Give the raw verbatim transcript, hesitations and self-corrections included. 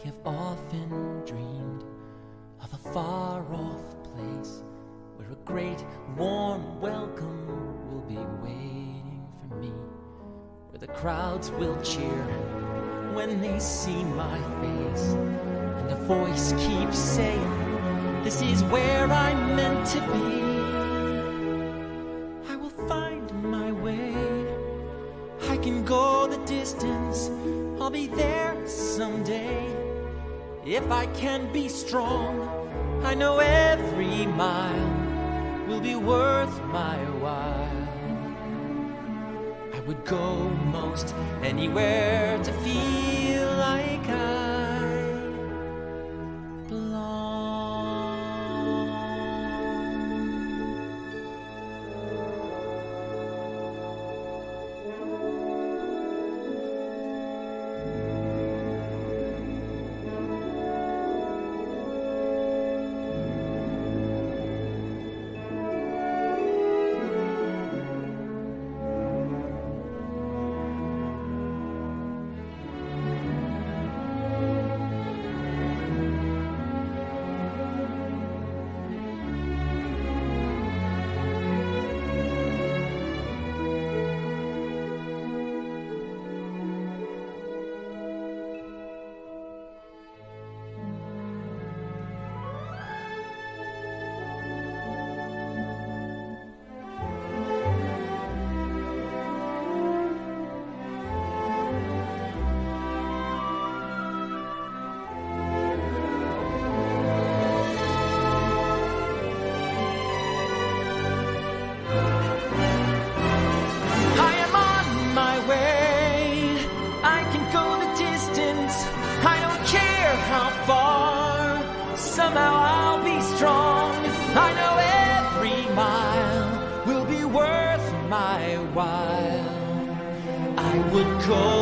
have often dreamed of a far-off place where a great warm welcome will be waiting for me, where the crowds will cheer when they see my face, and a voice keeps saying, this is where I'm meant to be. I will find my way, I can go the distance, I'll be there someday. If I can be strong, I know every mile will be worth my while. I would go most anywhere to feel like I belong. Somehow I'll be strong. I know every mile will be worth my while. I would go